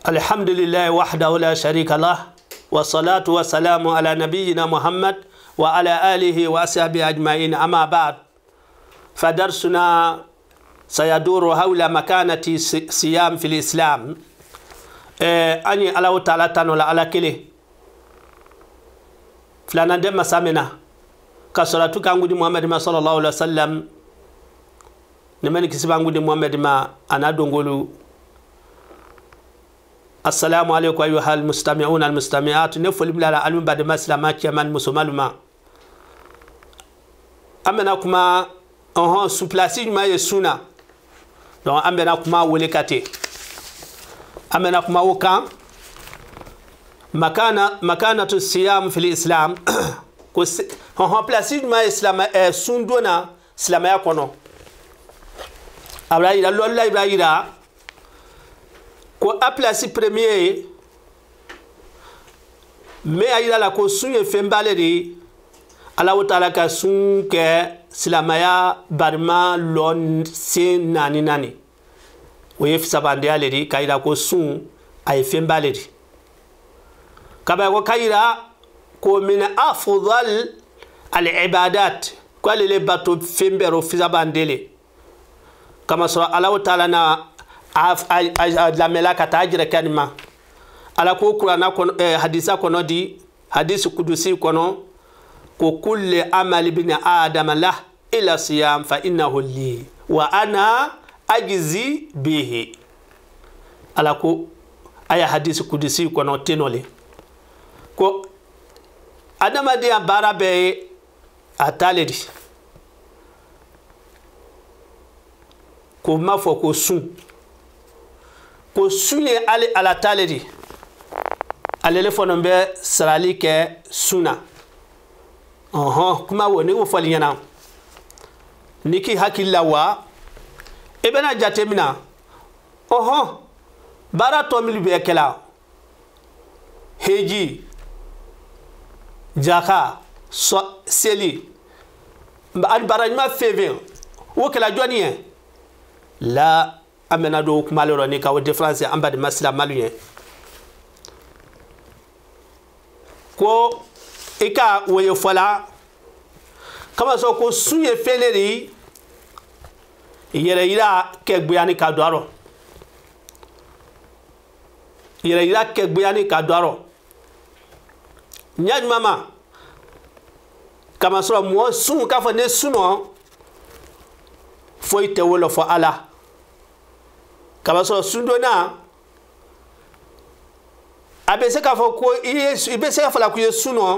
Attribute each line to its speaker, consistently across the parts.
Speaker 1: الحمد لله وحده لا شريك له والصلاة والسلام على نبينا محمد وعلى آله وأصحابه أجمعين. أما بعد، فدرسنا سيدور حول مكانة الصيام في الإسلام. أني الله تعالى تنول على كله فلان دم سامنا كسرتو كانغودي محمد صلى الله عليه وسلم نمني كسبانغودي محمد ما أنا دونغولو. السلام عليكم أيها المستمعون المستمعات. نفول بلا علم بعد ما سلامات يمان مسلمالما أمنا كما سوبلاسي ما يسونا دون أمنا كما ولكاتي أمنا كما وكان مكانة الصيام في الإسلام بلاسي ما إسلام سندونا سلام يكونو أبراهيم الله إبراهيم ko a place premier me ayira la ko sunye fembale de ala wotala ka sunke silamaya barma lon sen nani o yef sabande ale di kayira ko sun ay fembale di kaba ko kayira ko min afdal al ibadat ko le bato fembero fisabandele kama so ala wotala na la melaka tajira kanima ala ko qur'ana kono hadisa kono di hadisi kudusi kono ko kulli amali bin adam la ila siyam fa innahu li wa ana ajzi bihi. Ala ko aya hadisi kudusi kono tenole ko adama de barabe ataledi ko mafo ko sun ko sunye ale ala taleri alele fonon be sarali ke suna kuma woni wo fali yana niki hakilla wa ebena jatemina bara to mil be kala heji jaka seli al barajma feve wo kala joni la amena do kumaloro ni ka wo difference amba de masla maluyen ko ika woye fola kama so ko sunye feleri yere ira kegbe ani ka doaro yere ira kegbe ani ka doaro nyaj mama kama so mo sun ka fo ne suno fo ite wolo fo ala kaba so sundona abese ka fo ko ibese afala ku yesuno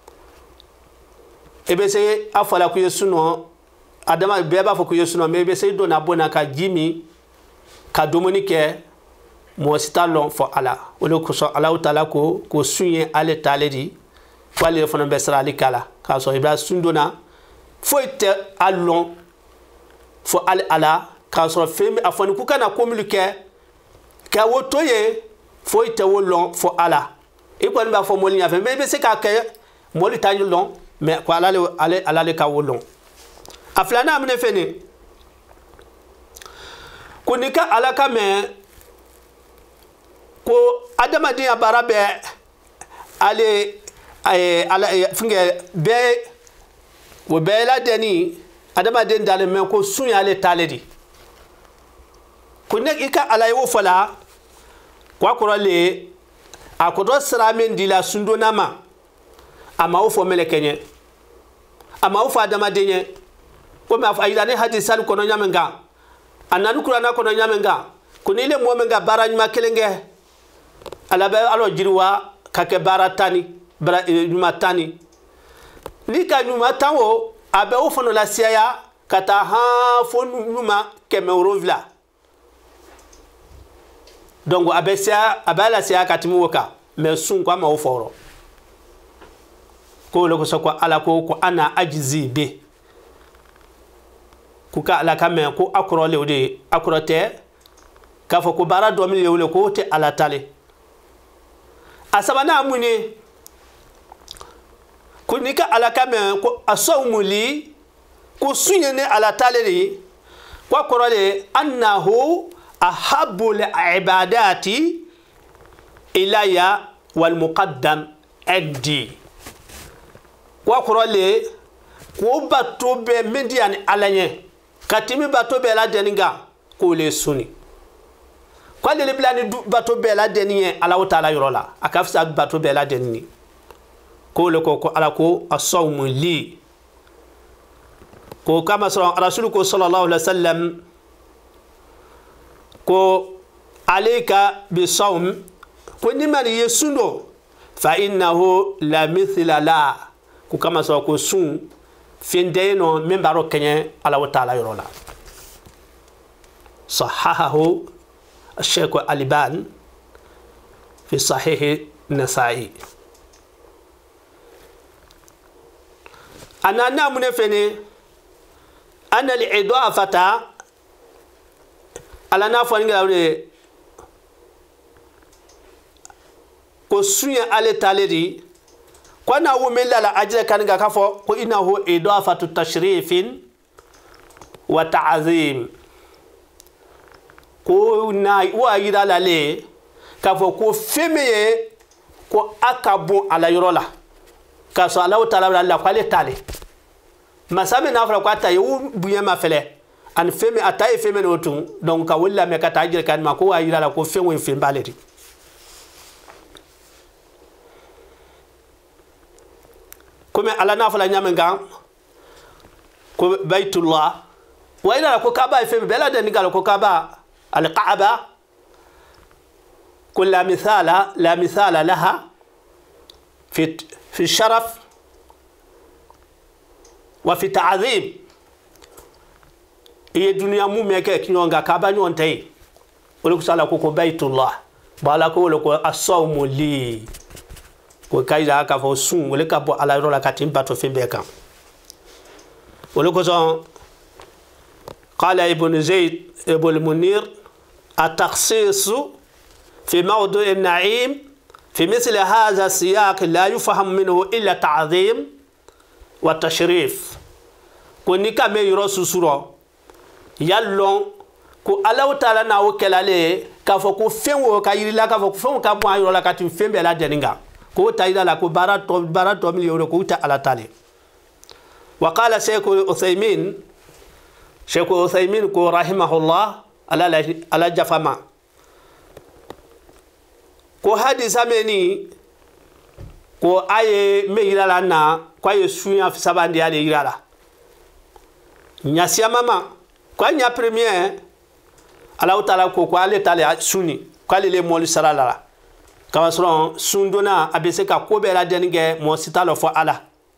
Speaker 1: ebese afala ku yesuno adama beba fo ku yesuno me ebese do na bona ka jimi ka domonike mo sitalon fo ala wolo ko so ala taala ko sunye ale taledi wale fo no besra ali kala ka so ibra sundona fo ite alon fo ala ka so femi afani ku kana communiquer ka wotoye fo ite wo lon fo ala e ko ba fo molinya fe be se ka ke moli tanyu lon mais ko ala le ka wo lon aflana amne fene ko nika ala ka me ko adama din abarabe ale ala finge be wo be la deni adama din dale men ko sunya ale taledi kunek ika alayo fala kwa korale akodo sramen dila sundo nama ama ofo melekenye ama ofo adama denye ko ma ayida ne hadisal kono nyamenga ananu kurana kono nyamenga kunile momenga baranyma kelenge alabe alo jirwa kake baratani nyuma tani nika nyuma tanwo abe ofo no la siaya kata ha fo nyuma kemerovla donc abala sia katimu woka mais sun kwa ma oforo ko le ko so ko ala ko ana ajzi be ku ka ala ka men ko akro le ode akrote ka fo ko bara do mi le ko te ala tale asabana amune ko nika ala ka men ko asawmuli ko sunyene ala tale ri ko korole annahu أحب العبادات ilaya wal muqaddam addi wa kurole ko bato be median alanye katimi bato be la deninga ko le suni ko le blani bato be la deniye ala wa taala yorola akafsa bato be la denni ko le ko ala ko as-sawm li ko kama rasul ko sallallahu alaihi wasallam ko alayka bi sawm ko ni mari yesundo fa innahu la mithla la ko kama ko sun findeno membaro kenye ala wa taala yorola sahahahu الشيخ الألباني في صحيح النسائي أنا نامن فني أن الإضافة على نافون غيره كسوية على تالري كنا هو ملا لا أجل كان كافو كإنه إضافة تشريف وتعظيم ko na wa yira la le ka fo ko femeye ko akabo ala yorola ka so ala taala la ko ale tale masame na fra ko ataye u buye ma fele an feme ataye feme no tun donc ka wala me ka tajir kan ma ko wa yira la ko fenwe fe baleri comme ala na fala nyamenga ko baytullah wa ila ko kaba feme bela de ngal ko kaba القعبة كل لا مثال لها في الشرف وفي التعظيم هي الدنيا مو ميكا كيونغا كابا نونتي ولو سالا كوكو بيت الله بالا كو الصوم لي كو كايزا كافو سون ولو كابو على رولا كاتيم باتو في بيكا ولو قال ابن زيد ابن المنير التخصيص في موضوع النعيم في مثل هذا السياق لا يفهم منه إلا تعظيم والتشريف كوني كامي يرسو سورة يالون كو الله تعالى ناو كلالي كافو كو فينو كايري لا كافو كو فينو كابو ايرو لا كاتين فين بلا دينغا كو تايدا لا كو باراتو مليون كو تا على تالي وقال شيخ عثيمين كو رحمه الله ala jafama ko hadisa meni ko aye me yirala na ko aye sunya sabandi ale yirala nyasia mama ko nya premier ala utala ko ale tale suni ko ale le moli sarala kama soron sundona abese ka ko be la denige mo sitalo fo ala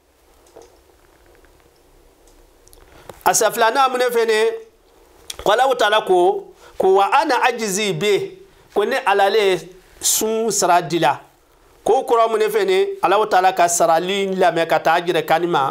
Speaker 1: asaflana mun fene qala utala ko wa ana ajizi be ko ne alale sun saradila ko kura mun fene ala utala ka sarali la me ka tajire kanima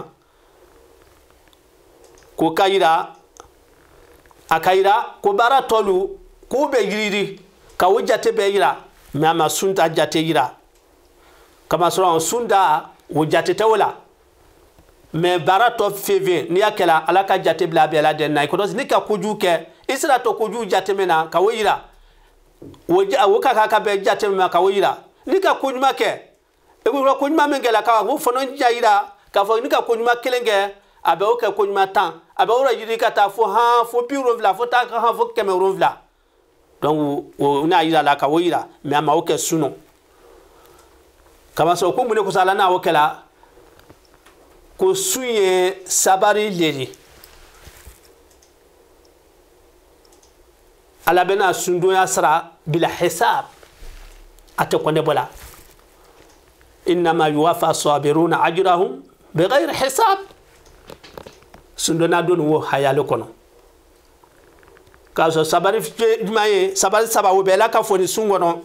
Speaker 1: ko kayira akaira ko bara tolu ko be yiri ka wujate be yira mama sunta jate yira kama sura sunda wujate tawla mais barato feve ni akela alaka jate bla bla den na ko ni ka kuju ke isra to kuju jate mena ka wira woka ka be jate mena ka wira ni ka kuju make e ko kuju ma mengela ka wo fono jaira ka fo ni ka kuju ma kelenge abe o ka kuju ma tan abe o yiri ka ta fo ha fo piro vla fo ta ha fo Cameroun vla donc o na ira la ka wira mais ma o ke suno kama so ko mun ko sala na o kala ko suye sabari leri ala bena sundoya sara bila hisab ate ko ne bola inma yuwafa sabiruna ajrahum bighayr hisab sundona don wo hayalo kono kaso sabari jumaye sabari sababu bela ka foni sungono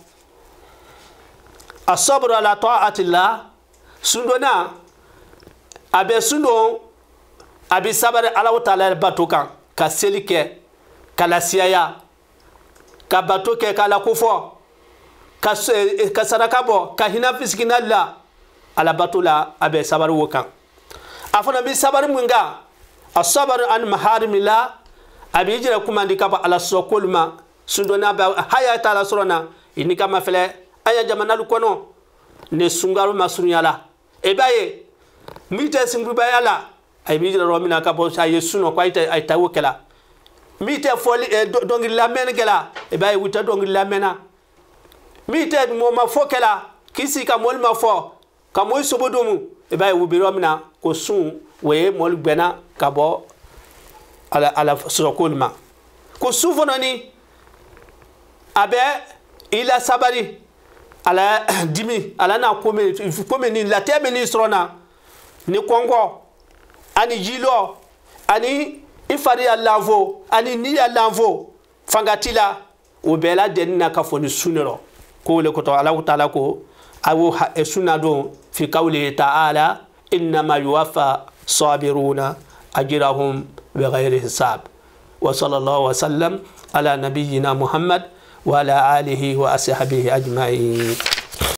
Speaker 1: asabru ala ta'atillah sundona abe sundo abi sabari ala taala batukan ka selike kala siyaya ka batuke kala kufo ka saraka bo ka hina fiskina la ala batula abe sabari wokan afana bi sabari munga asabaru an maharimila abi jira kumandi ka ala sokolma sundo na ba haya taala sorona ini kama fele aya jamana lu kono ne sungaru masunyala e baye mite singru bayala ay mi jira romina ka bo sa yesuno ko ay tawukela mite foli dongi lamen gela e baye wuta dongi lamena mite mo ma fokela kisi ka mol ma fo ka moy sobodomu e baye wubi romina ko sun we mol bena ka bo ala sokolma ko sufononi abe ila sabari ala dimi ala na kome ni la teme ni srona ni kongo ani jilo ani ifari alavo ani ni alavo fangatila o bela denna ka foni sunero ko le ko to ala taala ko awu sunado fi qawli ta'ala inma yuwaffa sabiruna ajrahum bighayri hisab wa sallallahu wa sallam ala nabiyyina Muhammad وعلى آله وأصحابه أجمعين.